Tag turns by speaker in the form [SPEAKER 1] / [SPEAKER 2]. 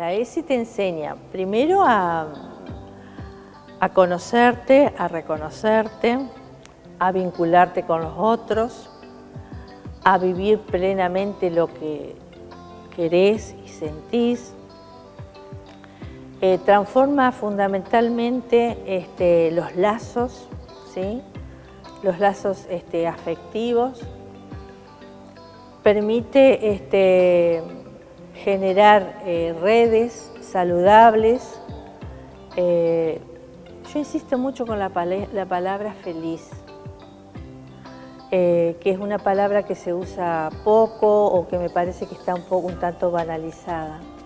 [SPEAKER 1] La ESI te enseña primero a conocerte, a reconocerte, a vincularte con los otros, a vivir plenamente lo que querés y sentís. Transforma fundamentalmente los lazos, ¿sí? Los lazos afectivos. Permite generar redes saludables. Yo insisto mucho con la palabra feliz, que es una palabra que se usa poco o que me parece que está un tanto banalizada.